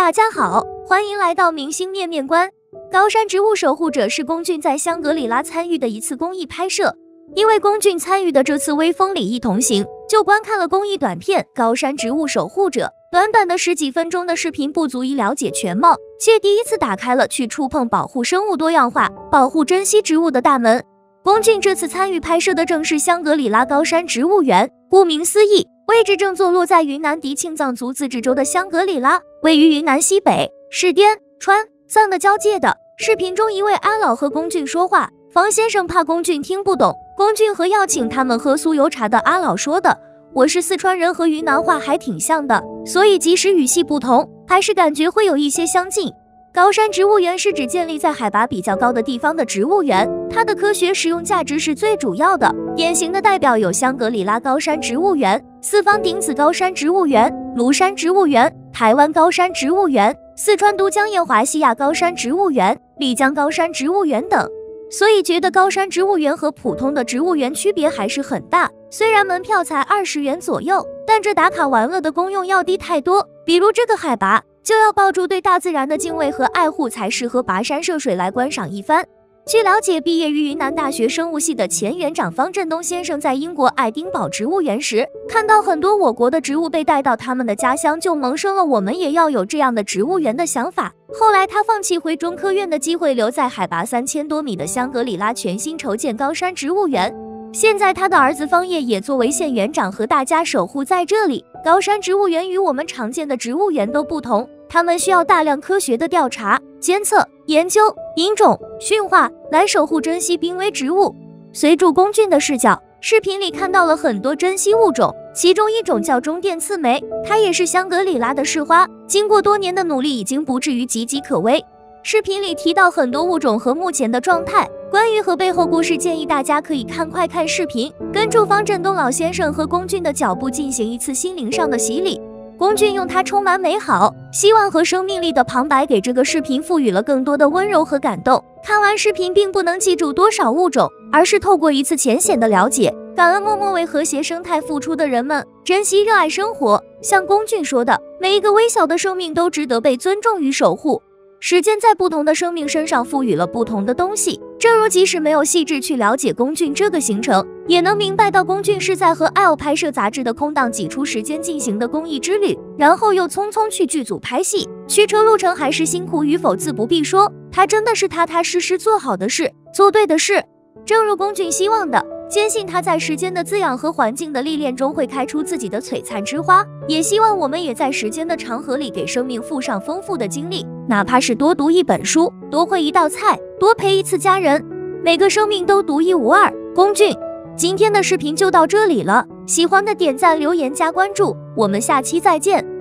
大家好，欢迎来到明星面面观。高山植物守护者是龚俊在香格里拉参与的一次公益拍摄。因为龚俊参与的这次微风里一同行，就观看了公益短片《高山植物守护者》。短短的10几分钟的视频不足以了解全貌，却第一次打开了去触碰保护生物多样化、保护珍稀植物的大门。龚俊这次参与拍摄的正是香格里拉高山植物园，顾名思义，位置正坐落在云南迪庆藏族自治州的香格里拉，位于云南西北，是滇川藏的交界的。视频中一位阿老和龚俊说话，房先生怕龚俊听不懂，龚俊和要请他们喝酥油茶的阿老说的，我是四川人，和云南话还挺像的，所以即使语系不同，还是感觉会有一些相近。高山植物园是指建立在海拔比较高的地方的植物园，它的科学实用价值是最主要的。典型的代表有香格里拉高山植物园、四方顶子高山植物园、庐山植物园、台湾高山植物园、四川都江堰华西亚高山植物园、丽江高山植物园等。所以觉得高山植物园和普通的植物园区别还是很大，虽然门票才20元左右，但这打卡完了的功用要低太多。比如这个海拔，就要抱住对大自然的敬畏和爱护，才适合跋山涉水来观赏一番。据了解，毕业于云南大学生物系的前园长方振东先生在英国爱丁堡植物园时，看到很多我国的植物被带到他们的家乡，就萌生了我们也要有这样的植物园的想法。后来他放弃回中科院的机会，留在海拔3000多米的香格里拉全新筹建高山植物园。现在他的儿子方烨也作为现园长和大家守护在这里。高山植物园与我们常见的植物园都不同，他们需要大量科学的调查、监测、研究、引种、驯化来守护珍稀濒危植物。随着龚俊的视角，视频里看到了很多珍稀物种，其中一种叫中甸刺梅，它也是香格里拉的市花，经过多年的努力已经不至于岌岌可危。视频里提到很多物种和目前的状态，关于和背后故事，建议大家可以快看视频，跟住方振东老先生和龚俊的脚步，进行一次心灵上的洗礼。龚俊用他充满美好、希望和生命力的旁白，给这个视频赋予了更多的温柔和感动。看完视频并不能记住多少物种，而是透过一次浅显的了解，感恩默默为和谐生态付出的人们，珍惜热爱生活。像龚俊说的，每一个微小的生命都值得被尊重与守护。时间在不同的生命身上赋予了不同的东西，正如即使没有细致去了解龚俊这个行程，也能明白到龚俊是在和 ELLE 拍摄杂志的空档挤出时间进行的公益之旅，然后又匆匆去剧组拍戏，驱车路程还是辛苦与否自不必说，他真的是踏踏实实做好的事，做对的事。正如龚俊希望的，坚信他在时间的滋养和环境的历练中会开出自己的璀璨之花，也希望我们也在时间的长河里给生命附上丰富的经历，哪怕是多读一本书，多会一道菜，多陪一次家人，每个生命都独一无二。龚俊，今天的视频就到这里了，喜欢的点赞、留言、加关注，我们下期再见。